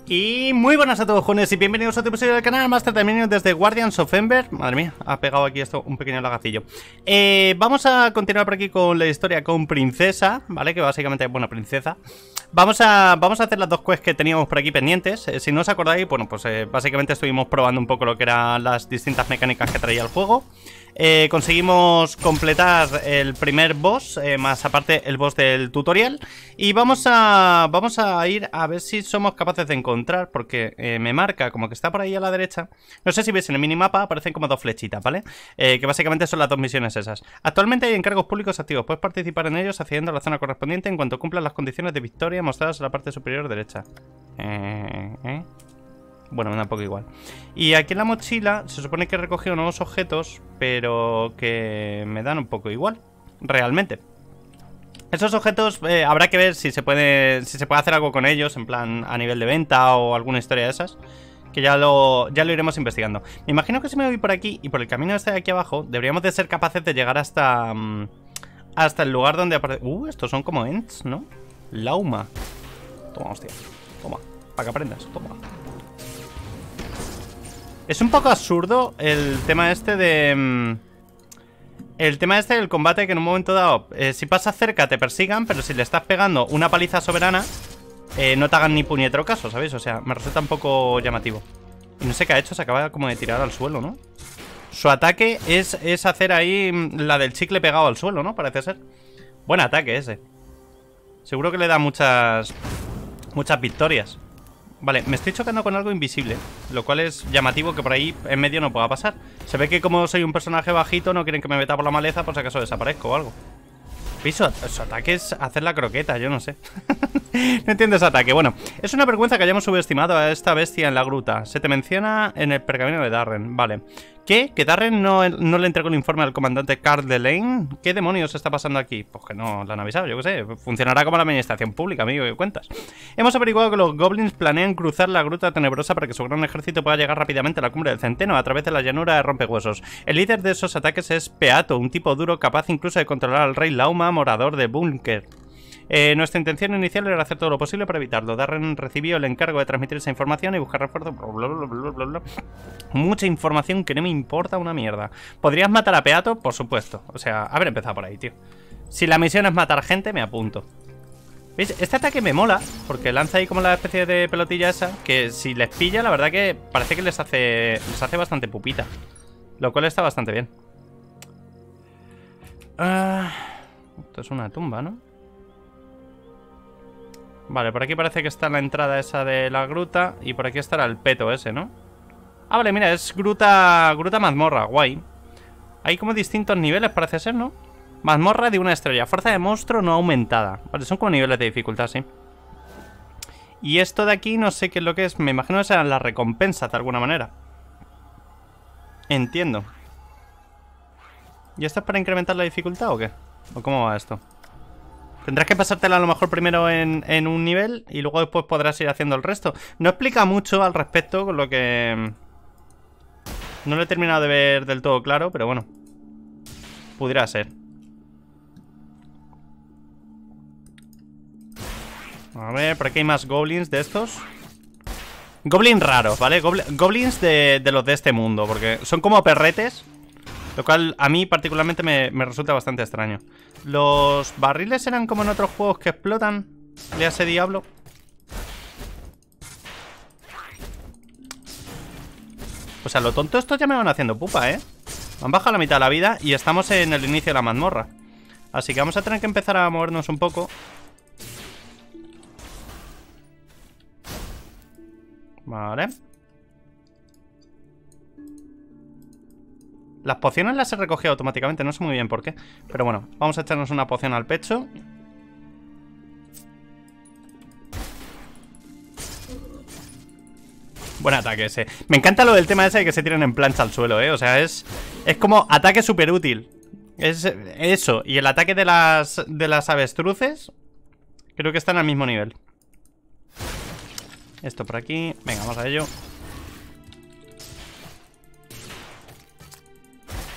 Y muy buenas a todos, jóvenes, y bienvenidos a otro episodio del canal Master Terminio desde Guardians of Ember. Madre mía, ha pegado aquí esto un pequeño lagacillo. Vamos a continuar por aquí con la historia con Princesa, ¿vale? Que básicamente, bueno, Princesa. Vamos a hacer las dos quests que teníamos por aquí pendientes. Si no os acordáis, bueno, pues básicamente estuvimos probando un poco lo que eran las distintas mecánicas que traía el juego. Conseguimos completar el primer boss, más aparte el boss del tutorial. Y vamos a ir a ver si somos capaces de encontrar, porque me marca como que está por ahí a la derecha. No sé si veis en el minimapa, aparecen como dos flechitas, ¿vale? Que básicamente son las dos misiones esas. Actualmente hay encargos públicos activos, puedes participar en ellos accediendo a la zona correspondiente en cuanto cumplan las condiciones de victoria mostradas en la parte superior derecha. Bueno, me da un poco igual. Y aquí en la mochila se supone que he recogido nuevos objetos, pero que me dan un poco igual, realmente. Esos objetos habrá que ver si se puede hacer algo con ellos, en plan a nivel de venta o alguna historia de esas, que ya lo iremos investigando. Me imagino que si me voy por aquí y por el camino este de aquí abajo, deberíamos de ser capaces de llegar hasta el lugar donde aparece... estos son como ents, ¿no? Lauma. Toma, hostia. Toma, para que aprendas, toma. Es un poco absurdo el tema este de... El tema este del combate, que en un momento dado, si pasas cerca te persigan, pero si le estás pegando una paliza soberana, no te hagan ni puñetero caso, ¿sabéis? O sea, me resulta un poco llamativo. Y no sé qué ha hecho, se acaba como de tirar al suelo, ¿no? Su ataque es hacer ahí la del chicle pegado al suelo, ¿no? Parece ser. Buen ataque ese. Seguro que le da muchas victorias. Vale, me estoy chocando con algo invisible, lo cual es llamativo que por ahí en medio no pueda pasar. Se ve que como soy un personaje bajito no quieren que me meta por la maleza por si acaso desaparezco o algo. ¿Veis? Su ataque es hacer la croqueta, yo no sé. No entiendo ese ataque. Bueno, es una vergüenza que hayamos subestimado a esta bestia en la gruta. Se te menciona en el pergamino de Darren. Vale. ¿Qué? ¿Que Darren no le entregó el informe al comandante Carl Delane? ¿Qué demonios está pasando aquí? Pues que no lo han avisado, yo qué sé. Funcionará como la administración pública, amigo, ¿qué cuentas? Hemos averiguado que los goblins planean cruzar la gruta tenebrosa para que su gran ejército pueda llegar rápidamente a la cumbre del centeno a través de la llanura de Rompehuesos. El líder de esos ataques es Peato, un tipo duro capaz incluso de controlar al rey Lauma, morador de Búnker. Nuestra intención inicial era hacer todo lo posible para evitarlo. Darren recibió el encargo de transmitir esa información y buscar refuerzos. Mucha información que no me importa una mierda. ¿Podrías matar a Peato? Por supuesto. O sea, haber empezado por ahí, tío. Si la misión es matar gente, me apunto. ¿Veis? Este ataque me mola, porque lanza ahí como la especie de pelotilla esa, que si les pilla, la verdad que parece que les hace bastante pupita. Lo cual está bastante bien. Esto es una tumba, ¿no? Vale, por aquí parece que está la entrada esa de la gruta. Y por aquí estará el peto ese, ¿no? Ah, vale, mira, es gruta mazmorra, guay. Hay como distintos niveles, parece ser, ¿no? Mazmorra de una estrella, fuerza de monstruo no aumentada. Vale, son como niveles de dificultad, sí. Y esto de aquí no sé qué es lo que es. Me imagino que serán las recompensas de alguna manera. Entiendo. ¿Y esto es para incrementar la dificultad o qué? ¿O cómo va esto? Tendrás que pasártela a lo mejor primero en un nivel y luego después podrás ir haciendo el resto. No explica mucho al respecto, con lo que... No lo he terminado de ver del todo claro, pero bueno. Pudiera ser. A ver, por aquí hay más goblins de estos. Goblins raros, ¿vale? Goblins de los de este mundo, porque son como perretes. Lo cual a mí particularmente me resulta bastante extraño. Los barriles eran como en otros juegos que explotan. Le hace Diablo. O sea, lo tonto estos ya me van haciendo pupa, ¿eh? Me han bajado la mitad de la vida y estamos en el inicio de la mazmorra. Así que vamos a tener que empezar a movernos un poco. Vale. Las pociones las he recogido automáticamente, no sé muy bien por qué. Pero bueno, vamos a echarnos una poción al pecho. Buen ataque ese. Me encanta lo del tema ese de que se tiren en plancha al suelo, O sea, es como ataque súper útil. Es eso. Y el ataque de las avestruces creo que están al mismo nivel. Esto por aquí. Venga, vamos a ello.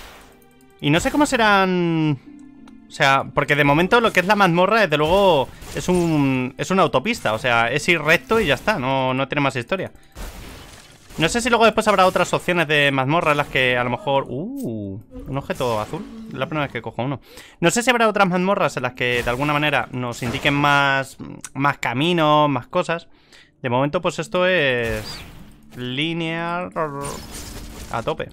Y no sé cómo serán... O sea, porque de momento lo que es la mazmorra, desde luego, es una autopista. O sea, es ir recto y ya está. No tiene más historia. No sé si luego después habrá otras opciones de mazmorra en las que a lo mejor... un objeto azul. Es la primera vez que cojo uno. No sé si habrá otras mazmorras en las que de alguna manera nos indiquen más caminos, más cosas. De momento pues esto es lineal a tope.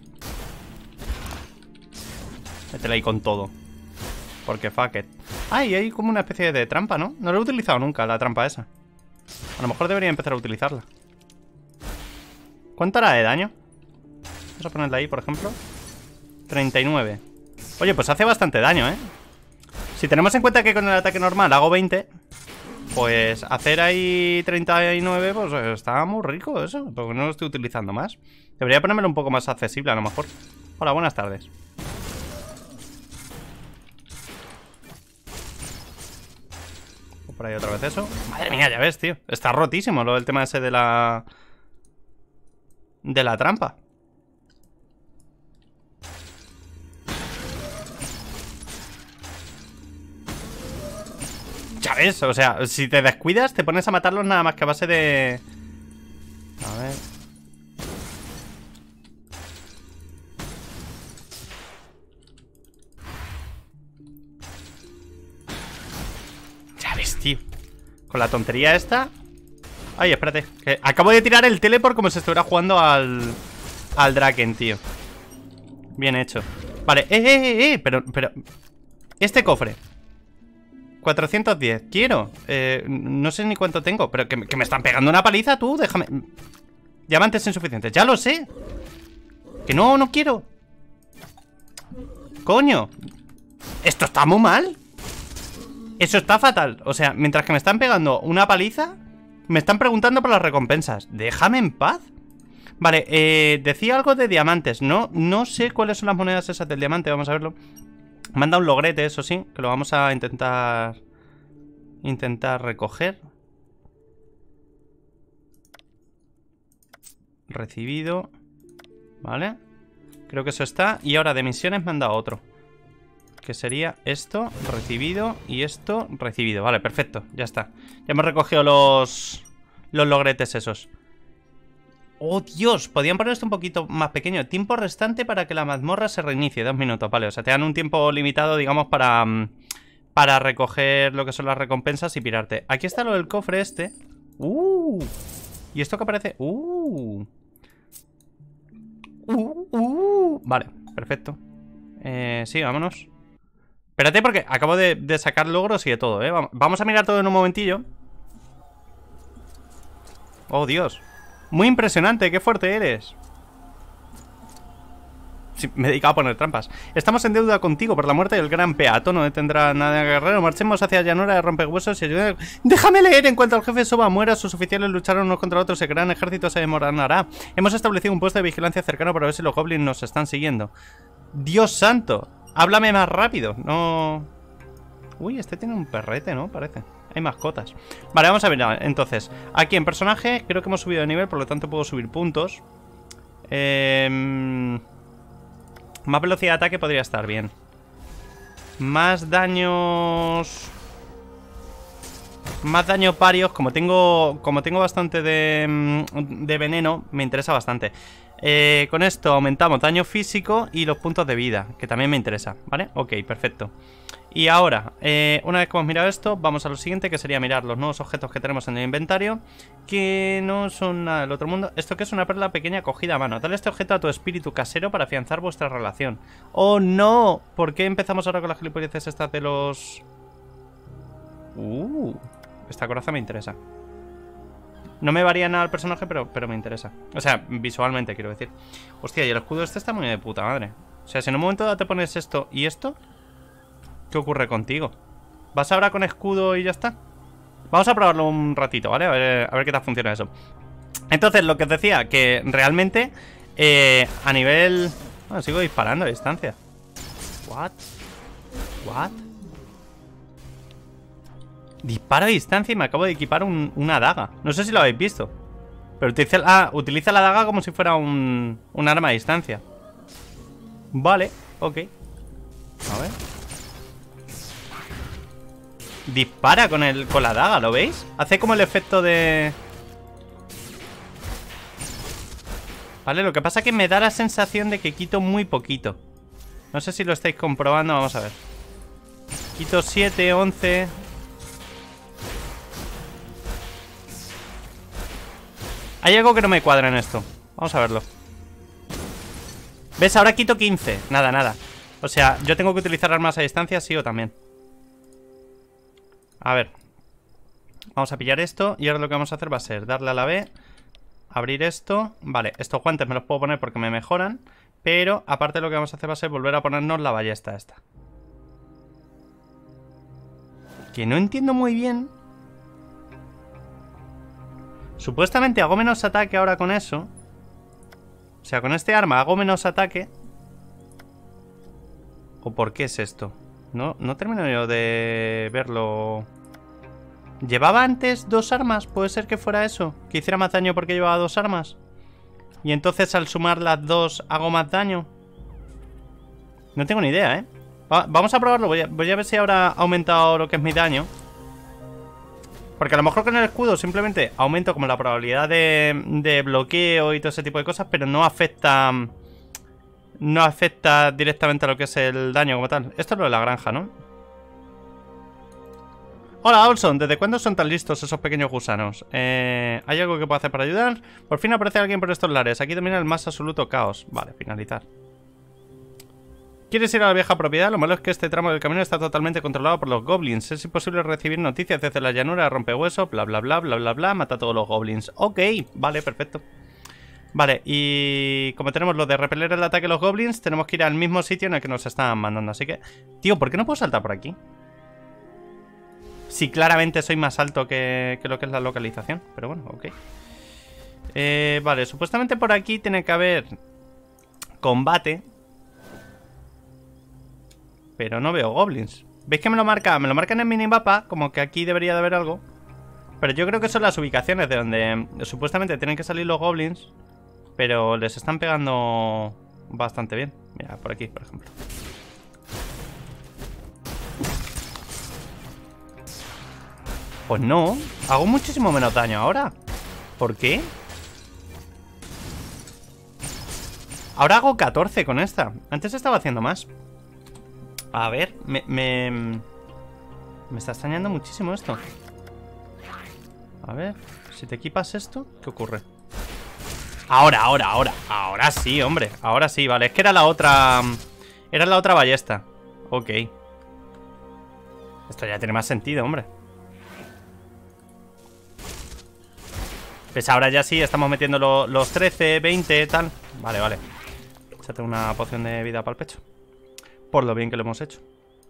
Métele ahí con todo. Porque fuck it. Ah, y hay como una especie de trampa, ¿no? No lo he utilizado nunca, la trampa esa. A lo mejor debería empezar a utilizarla. ¿Cuánto hará de daño? Vamos a ponerla ahí, por ejemplo. 39. Oye, pues hace bastante daño, ¿eh? Si tenemos en cuenta que con el ataque normal hago 20, pues hacer ahí 39, pues está muy rico eso. Porque no lo estoy utilizando más. Debería ponérmelo un poco más accesible, a lo mejor. Hola, buenas tardes. Por ahí otra vez eso. Madre mía, ya ves, tío. Está rotísimo lo del tema ese de la trampa. Ya ves, o sea, si te descuidas te pones a matarlos nada más que a base de... A ver... Ya ves, tío. Con la tontería esta... Ay, espérate, que acabo de tirar el teleport como si estuviera jugando al Draken, tío. Bien hecho. Vale, pero este cofre 410, quiero. No sé ni cuánto tengo, pero que me están pegando una paliza, tú, déjame. Diamantes insuficientes, ya lo sé. Que no quiero. Coño. Esto está muy mal. Eso está fatal. O sea, mientras que me están pegando una paliza, me están preguntando por las recompensas. Déjame en paz. Vale, decía algo de diamantes. No sé cuáles son las monedas esas del diamante. Vamos a verlo. Manda un logrete, eso sí, que lo vamos a intentar recoger. Recibido. Vale. Creo que eso está. Y ahora de misiones me han dado otro. Que sería esto, recibido. Y esto, recibido. Vale, perfecto, ya está. Ya hemos recogido los logretes esos. ¡Oh, Dios! Podrían poner esto un poquito más pequeño. Tiempo restante para que la mazmorra se reinicie. 2 minutos, vale. O sea, te dan un tiempo limitado, digamos, para recoger lo que son las recompensas y pirarte. Aquí está lo del cofre este. ¿Y esto que aparece? Vale, perfecto. Sí, vámonos. Espérate porque acabo de sacar logros y de todo, ¿eh? Vamos a mirar todo en un momentillo. ¡Oh, Dios! Muy impresionante, qué fuerte eres. Sí, me he dedicado a poner trampas. Estamos en deuda contigo por la muerte del gran peatón. No detendrá nada, guerrero. Marchemos hacia llanura de rompehuesos y ayuda. ¡Déjame leer! En cuanto el jefe Soba muera, sus oficiales lucharon unos contra otros. El gran ejército se desmoronará. Hemos establecido un puesto de vigilancia cercano para ver si los goblins nos están siguiendo. ¡Dios santo! Háblame más rápido. No... Uy, este tiene un perrete, ¿no? Parece. Hay mascotas. Vale, vamos a ver. Entonces, aquí en personaje creo que hemos subido de nivel, por lo tanto puedo subir puntos. Más velocidad de ataque podría estar bien. Más daños... Más daño parios. Como tengo bastante de veneno, me interesa bastante. Con esto aumentamos daño físico y los puntos de vida, que también me interesa, ¿vale? Ok, perfecto. Y ahora, una vez que hemos mirado esto, vamos a lo siguiente, que sería mirar los nuevos objetos que tenemos en el inventario, que no son nada del otro mundo. Esto que es una perla pequeña cogida a mano. Dale este objeto a tu espíritu casero para afianzar vuestra relación. ¡Oh, no! ¿Por qué empezamos ahora con las gilipolleces estas de los...? Esta coraza me interesa. No me varía nada el personaje, pero me interesa. O sea, visualmente, quiero decir. Hostia, y el escudo este está muy de puta madre. O sea, si en un momento dado te pones esto y esto, ¿qué ocurre contigo? ¿Vas ahora con escudo y ya está? Vamos a probarlo un ratito, ¿vale? A ver qué tal funciona eso. Entonces, lo que os decía, que realmente a nivel... Bueno, sigo disparando a distancia. ¿What? Disparo a distancia y me acabo de equipar una daga. No sé si lo habéis visto, pero utiliza la daga como si fuera un arma a distancia. Vale, ok. A ver. Dispara con la daga, ¿lo veis? Hace como el efecto de... Vale, lo que pasa es que me da la sensación de que quito muy poquito. No sé si lo estáis comprobando, vamos a ver. Quito 7, 11... Hay algo que no me cuadra en esto. Vamos a verlo. ¿Ves? Ahora quito 15. Nada, nada. O sea, yo tengo que utilizar armas a distancia, sí o también. A ver. Vamos a pillar esto. Y ahora lo que vamos a hacer va a ser darle a la B. Abrir esto. Vale, estos guantes me los puedo poner porque me mejoran. Pero aparte lo que vamos a hacer va a ser volver a ponernos la ballesta esta. Que no entiendo muy bien. Supuestamente hago menos ataque ahora con eso. O sea, con este arma hago menos ataque. ¿O por qué es esto? No termino yo de verlo. ¿Llevaba antes 2 armas? ¿Puede ser que fuera eso? ¿Que hiciera más daño porque llevaba 2 armas? Y entonces al sumar las 2 hago más daño. No tengo ni idea, ¿eh? Vamos a probarlo. Voy a ver si ahora ha aumentado lo que es mi daño. Porque a lo mejor con el escudo simplemente aumento como la probabilidad de bloqueo y todo ese tipo de cosas, pero no afecta... No afecta directamente a lo que es el daño como tal. Esto es lo de la granja, ¿no? Hola, Olson. ¿Desde cuándo son tan listos esos pequeños gusanos? ¿Hay algo que pueda hacer para ayudar? Por fin aparece alguien por estos lares. Aquí domina el más absoluto caos. Vale, finalizar. ¿Quieres ir a la vieja propiedad? Lo malo es que este tramo del camino está totalmente controlado por los goblins. Es imposible recibir noticias desde la llanura de rompehueso. Bla, bla, bla, bla, bla, bla. Mata a todos los goblins. Ok, vale, perfecto. Vale, y como tenemos lo de repeler el ataque de los goblins, tenemos que ir al mismo sitio en el que nos están mandando. Así que... Tío, ¿por qué no puedo saltar por aquí? Sí, claramente soy más alto que lo que es la localización. Pero bueno, ok. Vale, supuestamente por aquí tiene que haber combate. Pero no veo goblins. ¿Veis que me lo marca? Me lo marca en el minimapa, como que aquí debería de haber algo. Pero yo creo que son las ubicaciones de donde supuestamente tienen que salir los goblins. Pero les están pegando bastante bien. Mira, por aquí, por ejemplo. Pues no, hago muchísimo menos daño ahora. ¿Por qué? Ahora hago 14 con esta. Antes estaba haciendo más. A ver, me está extrañando muchísimo esto. A ver, si te equipas esto, ¿qué ocurre? Ahora sí, hombre. Ahora sí, vale, es que era la otra. Era la otra ballesta. Ok. Esto ya tiene más sentido, hombre. Pues ahora ya sí, estamos metiendo los 13, 20, tal. Vale, vale. Échate una poción de vida para el pecho. Por lo bien que lo hemos hecho.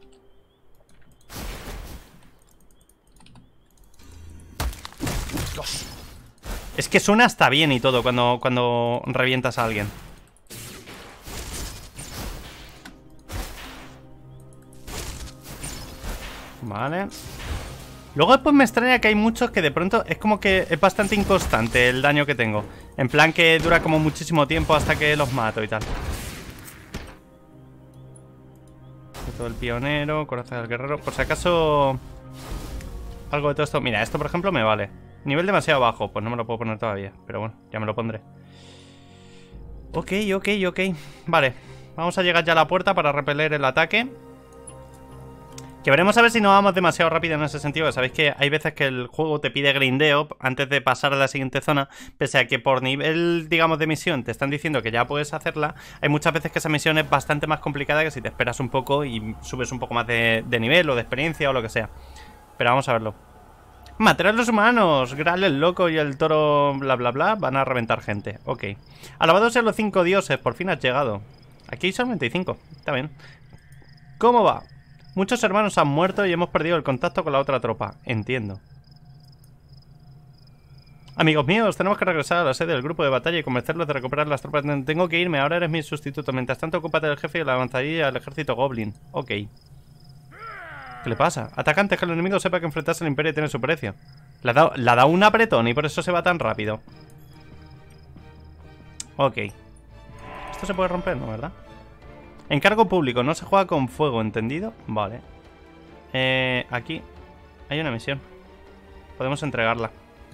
Dios. Es que suena hasta bien y todo cuando revientas a alguien. Vale. Luego después me extraña que hay muchos que de pronto es como que es bastante inconstante el daño que tengo. En plan que dura como muchísimo tiempo hasta que los mato y tal. Todo el pionero, corazón del guerrero. Por si acaso algo de todo esto. Mira, esto por ejemplo me vale. Nivel demasiado bajo, pues no me lo puedo poner todavía. Pero bueno, ya me lo pondré. Ok. Vale, vamos a llegar ya a la puerta para repeler el ataque. Que veremos a ver si no vamos demasiado rápido en ese sentido. Sabéis que hay veces que el juego te pide grindeo antes de pasar a la siguiente zona. Pese a que por nivel, digamos, de misión te están diciendo que ya puedes hacerla. Hay muchas veces que esa misión es bastante más complicada que si te esperas un poco y subes un poco más de nivel o de experiencia o lo que sea. Pero vamos a verlo. Matar a los humanos. Graal el loco y el toro bla bla bla van a reventar gente. Ok. Alabados sean los 5 dioses. Por fin has llegado. Aquí son 25. Está bien. ¿Cómo va? Muchos hermanos han muerto y hemos perdido el contacto con la otra tropa. Entiendo. Amigos míos, tenemos que regresar a la sede del grupo de batalla y convencerlos de recuperar las tropas. Tengo que irme, ahora eres mi sustituto. Mientras tanto, ocúpate del jefe y la avanzaría al ejército goblin. Ok. ¿Qué le pasa? Ataca antes que el enemigo sepa que enfrentarse al imperio tiene su precio. Le ha dado un apretón y por eso se va tan rápido. Ok. Esto se puede romper, ¿no? ¿Verdad? Encargo público, no se juega con fuego, ¿entendido? Vale. Aquí. Hay una misión. Podemos entregarla.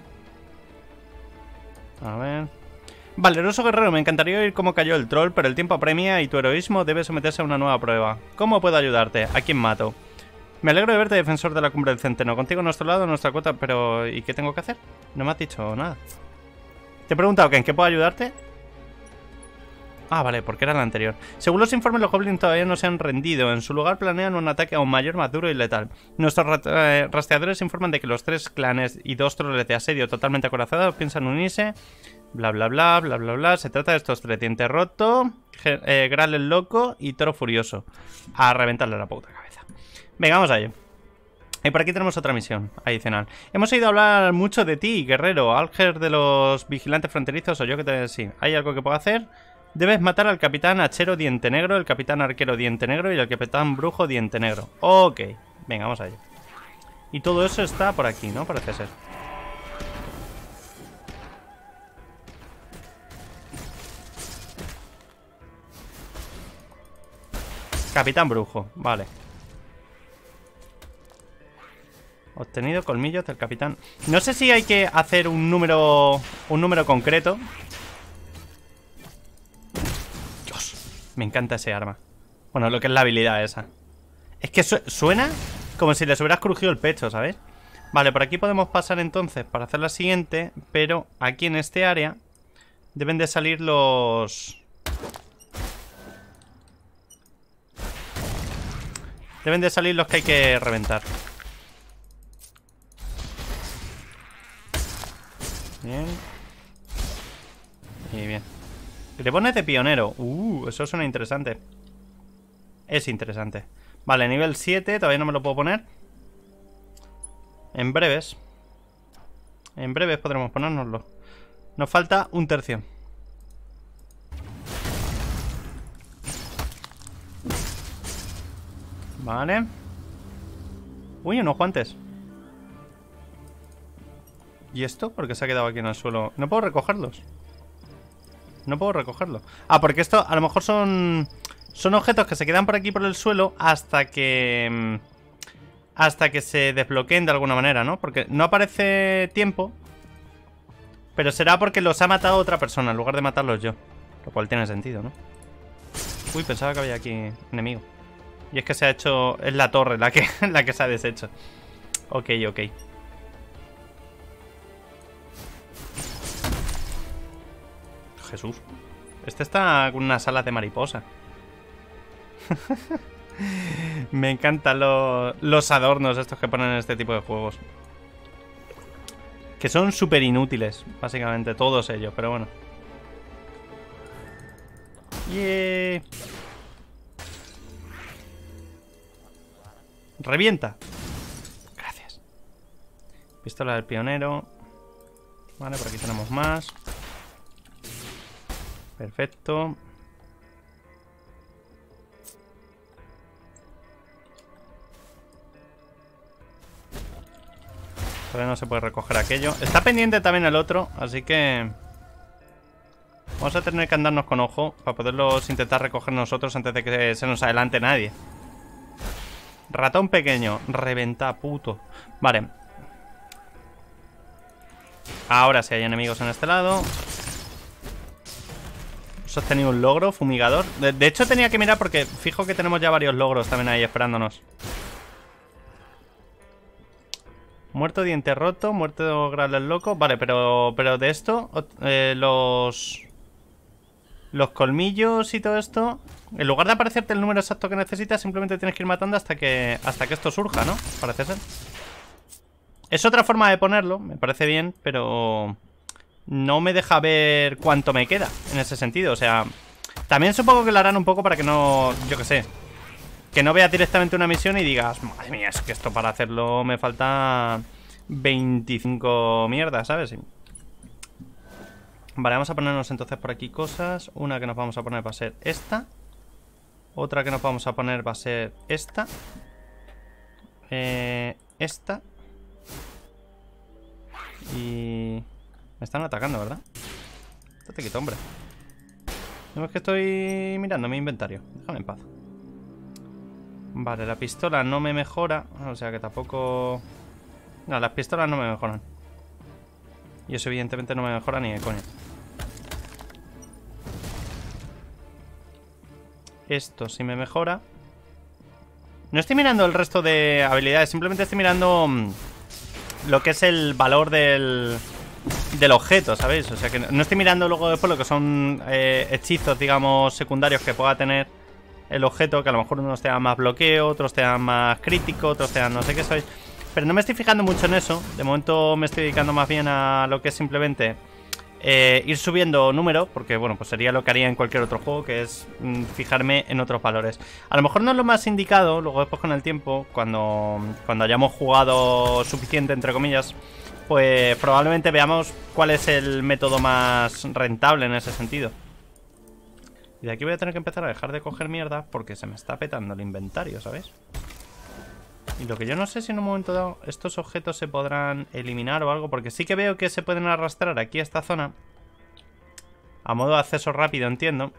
A ver... Valeroso guerrero, me encantaría oír cómo cayó el troll, pero el tiempo apremia y tu heroísmo debe someterse a una nueva prueba. ¿Cómo puedo ayudarte? ¿A quién mato? Me alegro de verte, defensor de la cumbre del centeno. Contigo a nuestro lado, nuestra cuota... Pero... ¿y qué tengo que hacer? No me has dicho nada. Te he preguntado que en qué puedo ayudarte. Ah, vale, porque era la anterior. Según los informes, los goblins todavía no se han rendido. En su lugar planean un ataque aún mayor, más duro y letal. Nuestros rastreadores informan de que los 3 clanes y 2 troles de asedio totalmente acorazados piensan unirse. Bla, bla, bla, bla, bla, bla. Se trata de estos 3. Diente roto, Gral el loco y Toro furioso. A reventarle la puta cabeza. Venga, vamos a ello. Y por aquí tenemos otra misión adicional. Hemos oído hablar mucho de ti, guerrero. Alger de los vigilantes fronterizos o yo que te... Sí, ¿hay algo que puedo hacer? Debes matar al capitán hachero Diente Negro, el capitán arquero Diente Negro y al capitán brujo Diente Negro. Ok, venga, vamos a ello. Y todo eso está por aquí, ¿no? Parece ser. Capitán brujo, vale. Obtenido colmillos del capitán. No sé si hay que hacer un número concreto. Me encanta ese arma. Bueno, lo que es la habilidad esa. Es que suena como si les hubieras crujido el pecho, ¿sabes? Vale, por aquí podemos pasar entonces para hacer la siguiente. Pero aquí en este área deben de salir los... Deben de salir los que hay que reventar. Bien. Y bien. Te pones de pionero. Eso suena interesante. Es interesante. Vale, nivel 7. Todavía no me lo puedo poner. En breves. En breves podremos ponérnoslo. Nos falta un tercio. Vale. Uy, unos guantes. ¿Y esto? ¿Por qué se ha quedado aquí en el suelo? No puedo recogerlos. No puedo recogerlo. Ah, porque esto a lo mejor son objetos que se quedan por aquí por el suelo hasta que se desbloqueen de alguna manera, ¿no? Porque no aparece tiempo. Pero será porque los ha matado otra persona en lugar de matarlos yo. Lo cual tiene sentido, ¿no? Uy, pensaba que había aquí enemigo. Y es que se ha hecho... Es la torre la que se ha deshecho. Ok, ok. Jesús. Este está con unas alas de mariposa. Me encantan los adornos estos que ponen en este tipo de juegos. Que son súper inútiles, básicamente, todos ellos, pero bueno. ¡Yeah! ¡Revienta! Gracias. Pistola del pionero. Vale, por aquí tenemos más. Perfecto. Todavía no se puede recoger aquello. Está pendiente también el otro, así que... Vamos a tener que andarnos con ojo para poderlos intentar recoger nosotros antes de que se nos adelante nadie. Ratón pequeño. Reventa, puto. Vale. Ahora sí hay enemigos en este lado. Hemos obtenido un logro, fumigador. De hecho tenía que mirar porque fijo que tenemos ya varios logros también ahí esperándonos. Muerto, diente roto, muerto Gral el loco. Vale, pero de esto los colmillos y todo esto, en lugar de aparecerte el número exacto que necesitas, simplemente tienes que ir matando hasta que esto surja, ¿no? Parece ser. Es otra forma de ponerlo, me parece bien, pero no me deja ver cuánto me queda en ese sentido. O sea, también supongo que lo harán un poco para que no, yo qué sé, que no veas directamente una misión y digas, madre mía, es que esto para hacerlo me falta 25 mierdas, ¿sabes? Vale, vamos a ponernos entonces por aquí cosas. Una que nos vamos a poner va a ser esta. Otra que nos vamos a poner va a ser esta. Esta. Y... me están atacando, ¿verdad? Estate quieto, hombre. No es que estoy mirando mi inventario. Déjame en paz. Vale, la pistola no me mejora. O sea que tampoco... No, las pistolas no me mejoran. Y eso evidentemente no me mejora ni de coña. Esto sí me mejora. No estoy mirando el resto de habilidades, simplemente estoy mirando lo que es el valor del objeto, ¿sabéis? O sea que no estoy mirando luego después lo que son hechizos, digamos, secundarios que pueda tener el objeto, que a lo mejor unos te dan más bloqueo, otros te dan más crítico, otros te dan no sé qué, ¿sabéis? Pero no me estoy fijando mucho en eso. De momento me estoy dedicando más bien a lo que es simplemente ir subiendo número, porque bueno, pues sería lo que haría en cualquier otro juego, que es fijarme en otros valores. A lo mejor no es lo más indicado, luego después con el tiempo, cuando hayamos jugado suficiente, entre comillas, pues probablemente veamos cuál es el método más rentable en ese sentido. Y de aquí voy a tener que empezar a dejar de coger mierda porque se me está petando el inventario, ¿sabes? Y lo que yo no sé si en un momento dado estos objetos se podrán eliminar o algo, porque sí que veo que se pueden arrastrar aquí a esta zona a modo de acceso rápido, entiendo.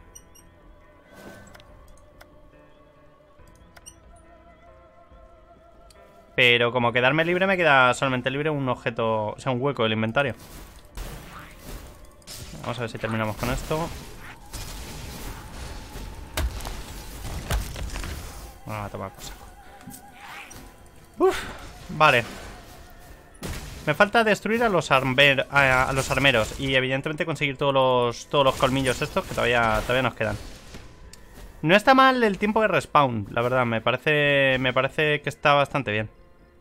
Pero como quedarme libre, me queda solamente libre un objeto, o sea, un hueco del inventario. Vamos a ver si terminamos con esto. Vamos a tomar por saco. Uf, vale. Me falta destruir a los armeros y evidentemente conseguir todos los colmillos estos que todavía nos quedan. No está mal el tiempo de respawn, la verdad, me parece que está bastante bien.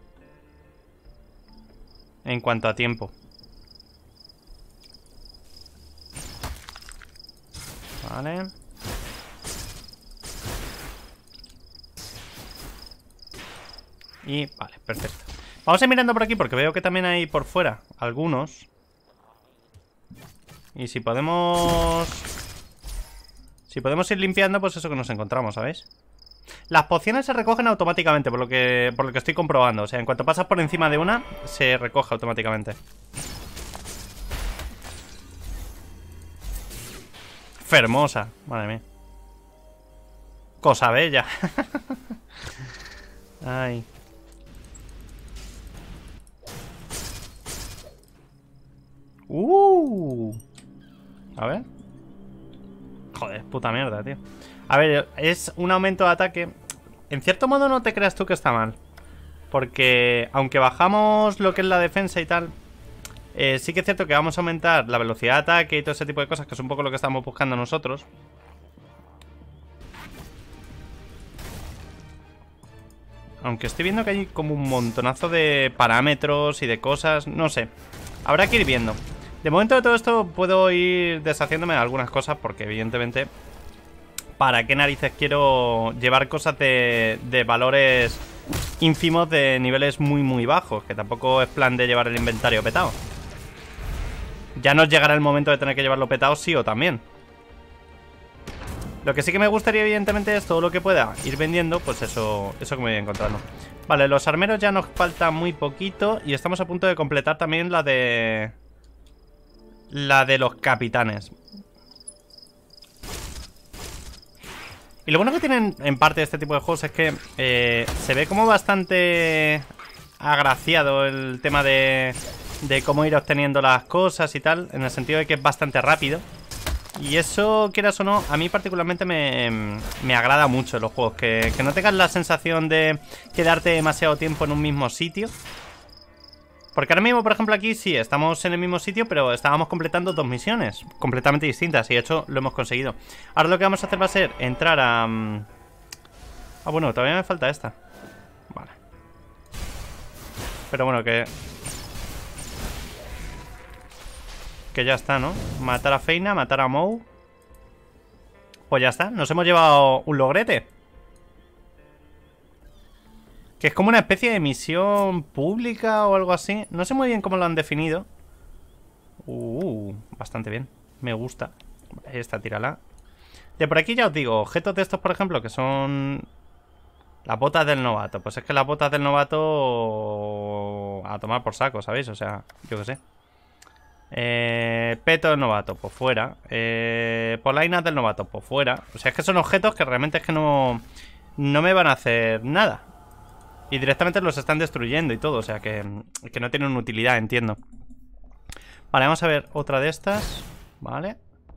En cuanto a tiempo. Vale. Y vale, perfecto. Vamos a ir mirando por aquí porque veo que también hay por fuera algunos. Y si podemos ir limpiando, pues eso que nos encontramos, ¿sabéis? Las pociones se recogen automáticamente, por lo que estoy comprobando. O sea, en cuanto pasas por encima de una, se recoge automáticamente. Fermosa, madre mía. Cosa bella. Ay. A ver. Joder, puta mierda, tío. A ver, es un aumento de ataque. En cierto modo no te creas tú que está mal, porque aunque bajamos lo que es la defensa y tal, sí que es cierto que vamos a aumentar la velocidad de ataque y todo ese tipo de cosas, que es un poco lo que estamos buscando nosotros. Aunque estoy viendo que hay como un montonazo de parámetros y de cosas, no sé. Habrá que ir viendo. De momento de todo esto puedo ir deshaciéndome de algunas cosas porque evidentemente ¿para qué narices quiero llevar cosas de valores ínfimos de niveles muy muy bajos? Que tampoco es plan de llevar el inventario petado. Ya nos llegará el momento de tener que llevarlo petado sí o también. Lo que sí que me gustaría evidentemente es todo lo que pueda ir vendiendo, pues eso que me voy encontrando. Vale, los armeros ya nos falta muy poquito y estamos a punto de completar también la de los capitanes. Y lo bueno que tienen en parte este tipo de juegos es que se ve como bastante agraciado el tema de cómo ir obteniendo las cosas y tal, en el sentido de que es bastante rápido. Y eso, quieras o no, a mí particularmente me agrada mucho en los juegos. Que no tengas la sensación de quedarte demasiado tiempo en un mismo sitio. Porque ahora mismo, por ejemplo, aquí sí, estamos en el mismo sitio, pero estábamos completando dos misiones completamente distintas. Y de hecho, lo hemos conseguido. Ahora lo que vamos a hacer va a ser entrar a... Ah, bueno, todavía me falta esta. Vale. Pero bueno, que ya está, ¿no? Matar a Feina, matar a Mou. Pues ya está, nos hemos llevado un logrete. Que es como una especie de misión pública o algo así. No sé muy bien cómo lo han definido. Bastante bien, me gusta. Esta, tírala. De por aquí ya os digo, objetos de estos, por ejemplo, que son las botas del novato. Pues es que las botas del novato a tomar por saco, ¿sabéis? O sea, yo qué sé. Peto del novato, pues fuera. Polainas del novato, pues fuera. O sea, es que son objetos que realmente es que no me van a hacer nada. Y directamente los están destruyendo y todo. O sea que no tienen utilidad, entiendo. Vale, vamos a ver otra de estas. Vale.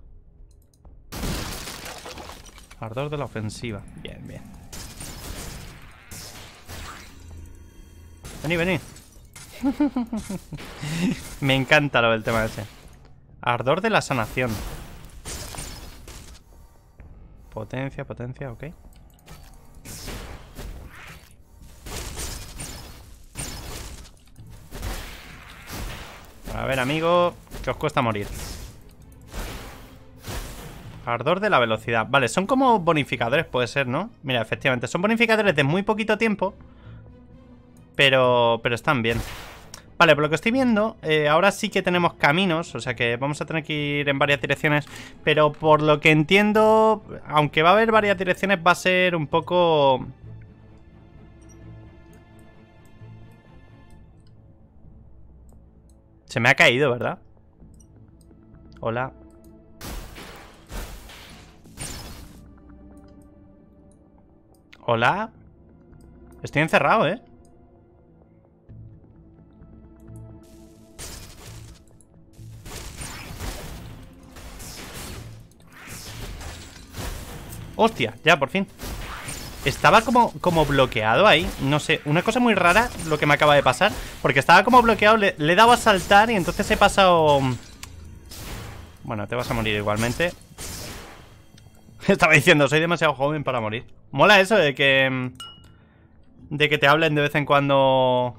Ardor de la ofensiva. Bien, bien. Vení, vení. Me encanta lo del tema ese. Ardor de la sanación. Potencia, potencia, ok. A ver, amigo, que os cuesta morir. Ardor de la velocidad. Vale, son como bonificadores, puede ser, ¿no? Mira, efectivamente, son bonificadores de muy poquito tiempo. Pero están bien. Vale, por lo que estoy viendo, ahora sí que tenemos caminos. O sea que vamos a tener que ir en varias direcciones. Pero por lo que entiendo, aunque va a haber varias direcciones, va a ser un poco... Se me ha caído, ¿verdad? Hola. Hola. Estoy encerrado, ¿eh? Hostia, ya, por fin. Estaba como bloqueado ahí. No sé, una cosa muy rara lo que me acaba de pasar. Porque estaba como bloqueado, le he dado a saltar y entonces he pasado... Bueno, te vas a morir igualmente. Estaba diciendo, soy demasiado joven para morir. Mola eso de que... De que te hablen de vez en cuando...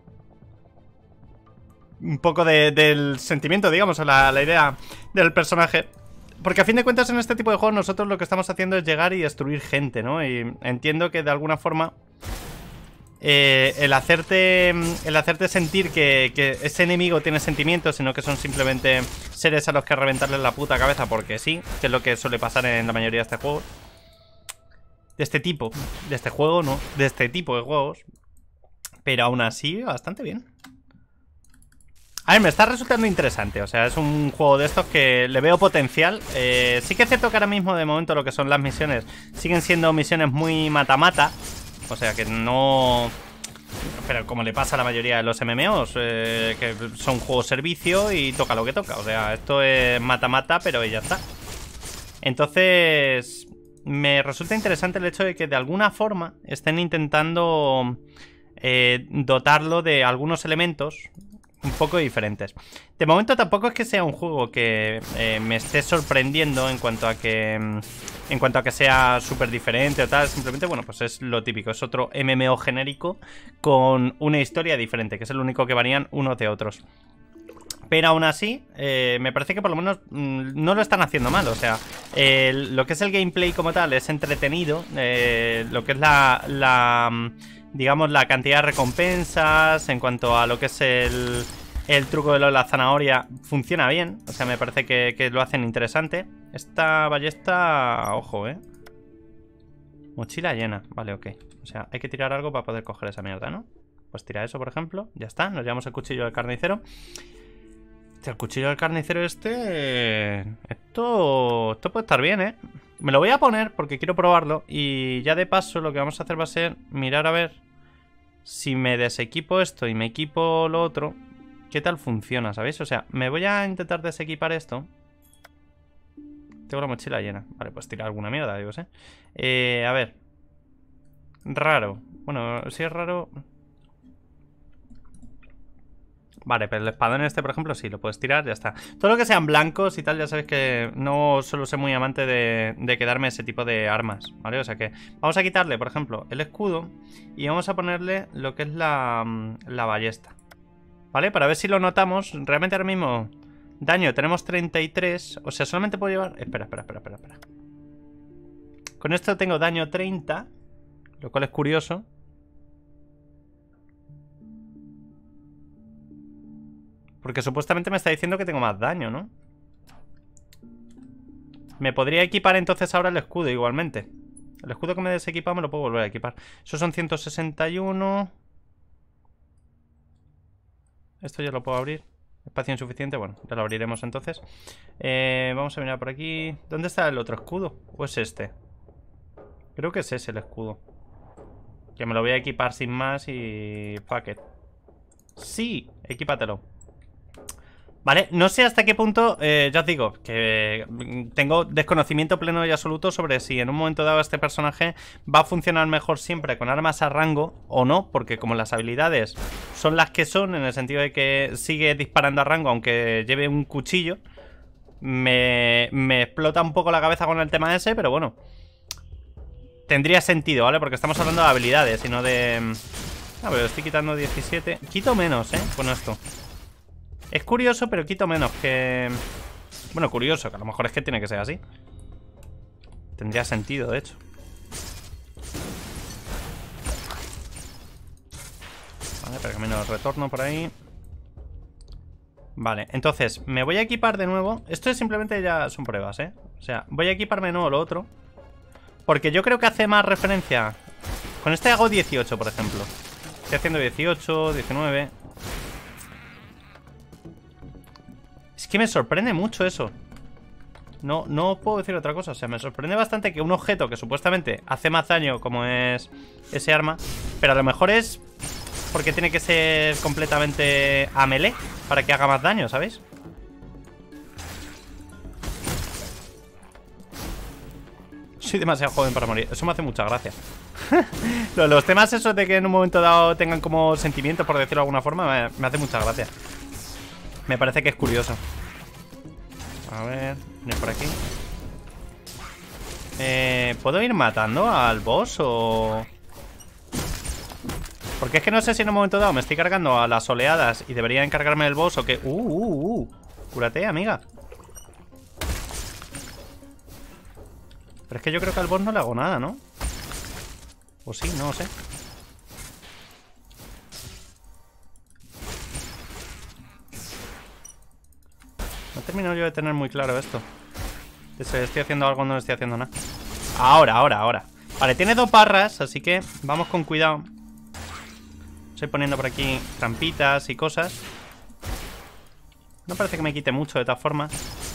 Un poco del sentimiento, digamos, o la idea del personaje. Porque a fin de cuentas en este tipo de juegos nosotros lo que estamos haciendo es llegar y destruir gente, ¿no? Y entiendo que de alguna forma el hacerte sentir que ese enemigo tiene sentimientos, sino que son simplemente seres a los que reventarles la puta cabeza porque sí, que es lo que suele pasar en la mayoría de este juego. De este tipo, de este juego, no, de este tipo de juegos. Pero aún así, bastante bien. A ver, me está resultando interesante. O sea, es un juego de estos que le veo potencial. Sí que es cierto que ahora mismo, de momento, lo que son las misiones siguen siendo misiones muy mata-mata. O sea, que no... Pero como le pasa a la mayoría de los MMOs, que son juegos servicio y toca lo que toca. O sea, esto es mata-mata, pero ya está. Entonces, me resulta interesante el hecho de que de alguna forma estén intentando dotarlo de algunos elementos un poco diferentes. De momento tampoco es que sea un juego que me esté sorprendiendo en cuanto a que sea súper diferente o tal. Simplemente, bueno, pues es lo típico. Es otro MMO genérico con una historia diferente, que es el único que varían unos de otros. Pero aún así, me parece que por lo menos no lo están haciendo mal. O sea, lo que es el gameplay como tal es entretenido. Lo que es digamos, la cantidad de recompensas en cuanto a lo que es el truco de la zanahoria funciona bien. O sea, me parece que lo hacen interesante. Esta ballesta, ojo, mochila llena, vale, ok. O sea, hay que tirar algo para poder coger esa mierda, ¿no? Pues tira eso, por ejemplo, ya está. Nos llevamos el cuchillo del carnicero. El cuchillo del carnicero Esto puede estar bien, ¿eh? Me lo voy a poner porque quiero probarlo. Y ya de paso lo que vamos a hacer va a ser mirar a ver si me desequipo esto y me equipo lo otro, ¿qué tal funciona, sabéis? O sea, me voy a intentar desequipar esto. Tengo la mochila llena. Vale, pues tirar alguna mierda, digo, ¿eh? A ver. Raro. Bueno, si es raro... Vale, pero el espadón este, por ejemplo, sí, lo puedes tirar, ya está. Todo lo que sean blancos y tal, ya sabéis que no suelo ser muy amante de quedarme ese tipo de armas, ¿vale? O sea que vamos a quitarle, por ejemplo, el escudo y vamos a ponerle lo que es la ballesta, ¿vale? Para ver si lo notamos. Realmente ahora mismo daño tenemos 33, o sea, solamente puedo llevar... Espera. Con esto tengo daño 30, lo cual es curioso. Porque supuestamente me está diciendo que tengo más daño, ¿no? Me podría equipar entonces ahora el escudo igualmente. El escudo que me he desequipado me lo puedo volver a equipar. Esos son 161. Esto ya lo puedo abrir. Espacio insuficiente, bueno, ya lo abriremos entonces. Vamos a mirar por aquí. ¿Dónde está el otro escudo? ¿O es este? Creo que es ese el escudo. Que me lo voy a equipar sin más y... fuck it. Sí, equípatelo. Vale, no sé hasta qué punto, ya os digo, que tengo desconocimiento pleno y absoluto sobre si en un momento dado este personaje va a funcionar mejor siempre con armas a rango o no, porque como las habilidades son las que son, en el sentido de que sigue disparando a rango aunque lleve un cuchillo, me explota un poco la cabeza con el tema ese, pero bueno, tendría sentido, ¿vale? Porque estamos hablando de habilidades y no de... Ah, pero estoy quitando 17. Quito menos, con esto. Es curioso, pero quito menos que... Bueno, curioso, que a lo mejor es que tiene que ser así. Tendría sentido, de hecho. Vale, pergamino de retorno por ahí. Vale, entonces, me voy a equipar de nuevo. Esto es simplemente ya son pruebas, O sea, voy a equiparme de nuevo lo otro. Porque yo creo que hace más referencia. Con este hago 18, por ejemplo. Estoy haciendo 18, 19... Es que me sorprende mucho eso. No puedo decir otra cosa. O sea, me sorprende bastante que un objeto que supuestamente hace más daño, como es ese arma, pero a lo mejor es porque tiene que ser completamente a melee para que haga más daño, ¿sabéis? Soy demasiado joven para morir. Eso me hace mucha gracia. Los temas esos de que en un momento dado tengan como sentimientos, por decirlo de alguna forma, me hace mucha gracia. Me parece que es curioso. A ver, viene por aquí. ¿Puedo ir matando al boss o...? Porque es que no sé si en un momento dado me estoy cargando a las oleadas y debería encargarme del boss o qué. Cúrate, amiga. Pero es que yo creo que al boss no le hago nada, ¿no? O sí, no sé. No termino yo de tener muy claro esto. ¿Estoy haciendo algo o no estoy haciendo nada? Ahora. Vale, tiene 2 barras, así que vamos con cuidado. Estoy poniendo por aquí trampitas y cosas. No parece que me quite mucho de todas formas.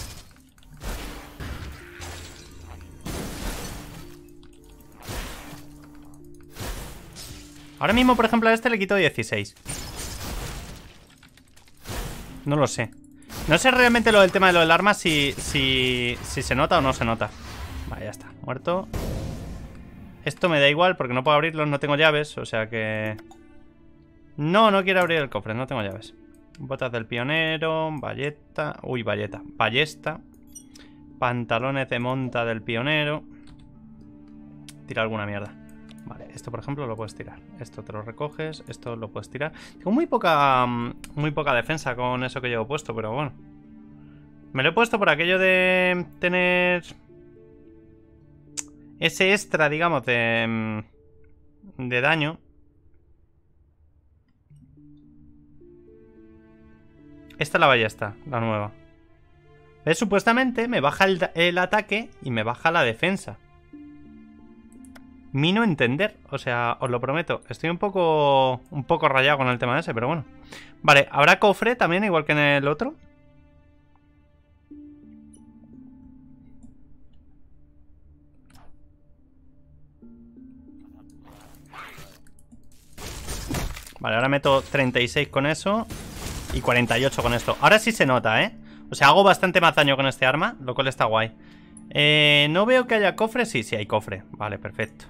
Ahora mismo, por ejemplo, a este le quito 16. No lo sé. No sé realmente lo del tema de lo del arma, si se nota o no se nota. Vale, ya está, muerto. Esto me da igual porque no puedo abrirlo, no tengo llaves, o sea que... No quiero abrir el cofre, no tengo llaves. Botas del pionero, ballesta... Uy, ballesta. Pantalones de monta del pionero. Tira alguna mierda. Vale, esto por ejemplo lo puedes tirar. Esto te lo recoges, esto lo puedes tirar. Tengo muy poca defensa con eso que llevo puesto, pero bueno. Me lo he puesto por aquello de tener ese extra, digamos, de daño. Esta es la ballesta, la nueva. ¿Ves? Supuestamente me baja el ataque y me baja la defensa. Mi no entender, o sea, os lo prometo. Estoy un poco rayado con el tema ese, pero bueno. Vale, ¿habrá cofre también, igual que en el otro? Vale, ahora meto 36 con eso y 48 con esto. Ahora sí se nota, O sea, hago bastante más daño con este arma, lo cual está guay. No veo que haya cofre. Sí hay cofre. Vale, perfecto.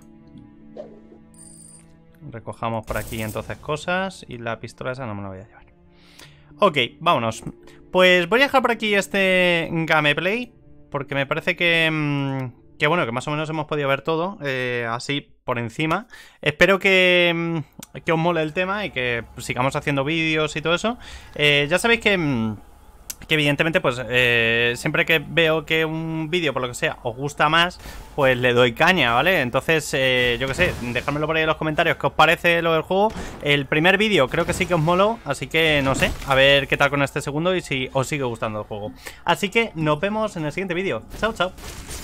Recojamos por aquí entonces cosas. Y la pistola esa no me la voy a llevar. Ok, vámonos. Pues voy a dejar por aquí este gameplay, porque me parece que bueno, que más o menos hemos podido ver todo, así por encima. Espero que os mole el tema y que sigamos haciendo vídeos y todo eso. Ya sabéis que evidentemente pues siempre que veo que un vídeo, por lo que sea, os gusta más, pues le doy caña, ¿vale? Entonces, yo qué sé, dejádmelo por ahí en los comentarios qué os parece lo del juego. El primer vídeo creo que sí que os moló, así que no sé, a ver qué tal con este segundo y si os sigue gustando el juego. Así que nos vemos en el siguiente vídeo. Chao, chao.